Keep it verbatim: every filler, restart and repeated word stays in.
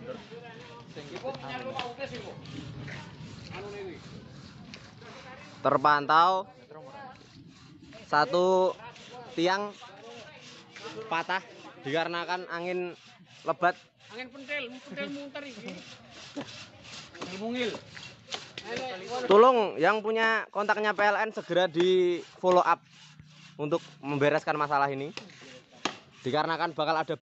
Terpantau satu tiang patah dikarenakan angin lebat. Angin pentil, pentil muter iki. Mungil. Tolong yang punya kontaknya P L N segera di follow up untuk membereskan masalah ini. Dikarenakan bakal ada